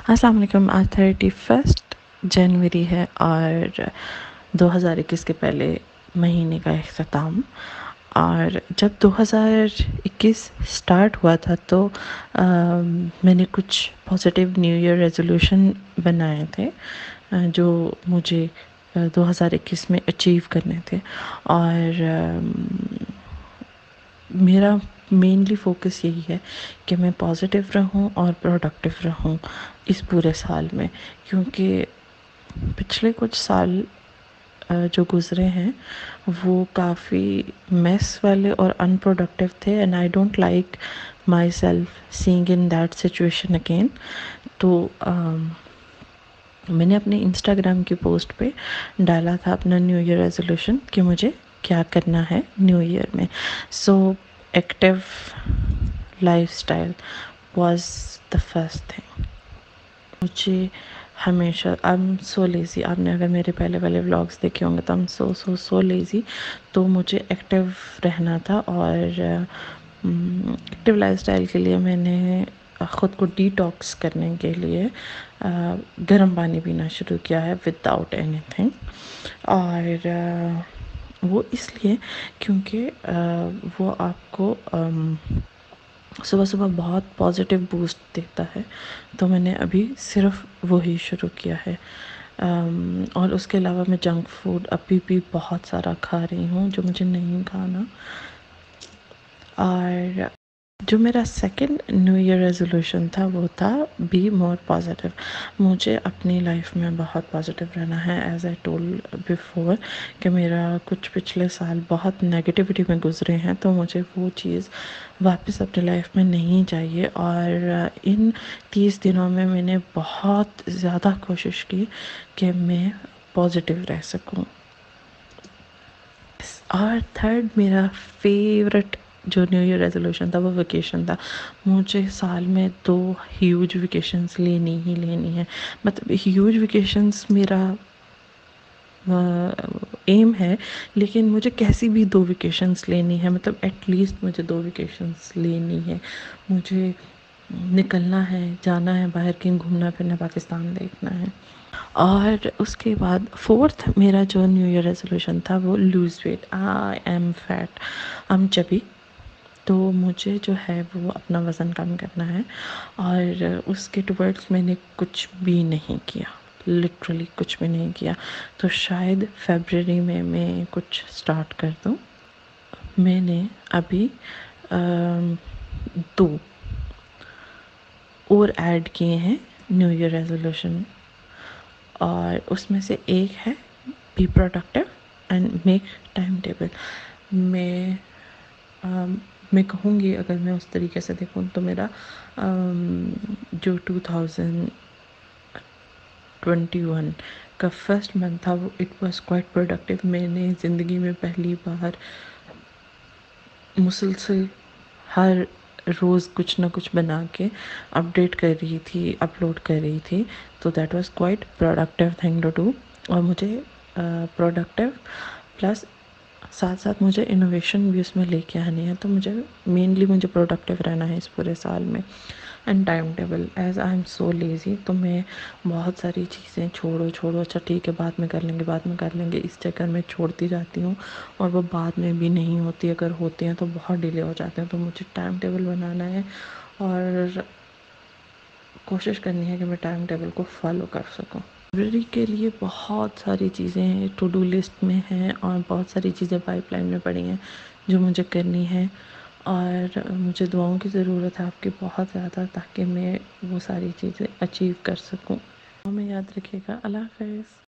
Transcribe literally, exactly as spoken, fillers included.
अस्सलाम वालेकुम। आज थर्टी फर्स्ट जनवरी है और दो हज़ार इक्कीस के पहले महीने का अख्ताम। और जब दो हज़ार इक्कीस स्टार्ट हुआ था तो आ, मैंने कुछ पॉजिटिव न्यू ईयर रेजोल्यूशन बनाए थे आ, जो मुझे आ, दो हज़ार इक्कीस में अचीव करने थे। और आ, मेरा मेनली फोकस यही है कि मैं पॉजिटिव रहूं और प्रोडक्टिव रहूं इस पूरे साल में, क्योंकि पिछले कुछ साल अ, जो गुज़रे हैं वो काफ़ी मेस वाले और अनप्रोडक्टिव थे and I don't like myself seeing in that situation again. तो अम, मैंने अपने इंस्टाग्राम की पोस्ट पे डाला था अपना न्यू ईयर रेजोल्यूशन कि मुझे क्या करना है न्यू ईयर में। So active lifestyle was the first thing. मुझे हमेशा आई एम सो लेज़ी, आपने अगर मेरे पहले वाले व्लॉग्स देखे होंगे तो आई am so so so lazy. तो मुझे एक्टिव रहना था और एक्टिव लाइफस्टाइल के लिए मैंने ख़ुद को डिटॉक्स करने के लिए अ, गर्म पानी पीना शुरू किया है विदाउट एनीथिंग। और अ, वो इसलिए क्योंकि अ, वो आपको अम, सुबह सुबह बहुत पॉजिटिव बूस्ट देता है। तो मैंने अभी सिर्फ वही शुरू किया है। अम, और उसके अलावा मैं जंक फूड अभी भी बहुत सारा खा रही हूँ जो मुझे नहीं खाना। और जो मेरा सेकंड न्यू ईयर रेजोल्यूशन था वो था बी मोर पॉजिटिव। मुझे अपनी लाइफ में बहुत पॉजिटिव रहना है। एज आई टोल्ड बिफोर कि मेरा कुछ पिछले साल बहुत नेगेटिविटी में गुजरे हैं, तो मुझे वो चीज़ वापस अपनी लाइफ में नहीं चाहिए। और इन तीस दिनों में मैंने बहुत ज़्यादा कोशिश की कि मैं पॉजिटिव रह सकूं। और थर्ड मेरा फेवरेट जो न्यू ईयर रेजोल्यूशन था वो वेकेशन था। मुझे साल में दो ह्यूज वेकेशंस लेनी ही लेनी है। मतलब ह्यूज वेकेशंस मेरा एम है, लेकिन मुझे कैसी भी दो वेकेशंस लेनी है। मतलब एटलीस्ट मुझे दो वेकेशंस लेनी है। मुझे निकलना है, जाना है बाहर, कहीं घूमना फिरना, पाकिस्तान देखना है। और उसके बाद फोर्थ मेरा जो न्यू ईयर रेजोल्यूशन था वो lose weight. I am fat, I am chubby. तो मुझे जो है वो अपना वज़न कम करना है। और उसके टुवर्ड्स मैंने कुछ भी नहीं किया, लिटरली कुछ भी नहीं किया। तो शायद फरवरी में मैं कुछ स्टार्ट कर दूँ। मैंने अभी अम, दो और ऐड किए हैं न्यू ईयर रेजोल्यूशन। और उसमें से एक है be productive and make time table. मैं um, मैं कहूँगी, अगर मैं उस तरीके से देखूँ तो मेरा um, जो टू थाउज़ेंड ट्वेंटी वन का फर्स्ट मंथ था वो इट वाज क्वाइट प्रोडक्टिव। मैंने ज़िंदगी में पहली बार मुसलसल हर रोज़ कुछ ना कुछ बना के अपडेट कर रही थी, अपलोड कर रही थी। तो that was quite productive thing to do. और मुझे प्रोडक्टिव प्लस साथ साथ मुझे इनोवेशन भी उसमें लेके आनी है। तो मुझे मेनली मुझे प्रोडक्टिव रहना है इस पूरे साल में। And time table, as I am so lazy, तो मैं बहुत सारी चीज़ें छोड़ो छोड़ो अच्छा ठीक है बाद में कर लेंगे बाद में कर लेंगे इस चक्कर में छोड़ती जाती हूँ। और वो बाद में भी नहीं होती, अगर होती हैं तो बहुत डिले हो जाते हैं। तो मुझे टाइम टेबल बनाना है और कोशिश करनी है कि मैं टाइम टेबल को फॉलो कर सकूँ। लाइब्रेरी के लिए बहुत सारी चीज़ें टू डू लिस्ट में हैं और बहुत सारी चीज़ें पाइपलाइन में पड़ी हैं जो मुझे करनी है। और मुझे दुआओं की ज़रूरत है आपकी बहुत ज़्यादा, ताकि मैं वो सारी चीज़ें अचीव कर सकूं। हमें याद रखिएगा। अल्लाह हाफ़िज़।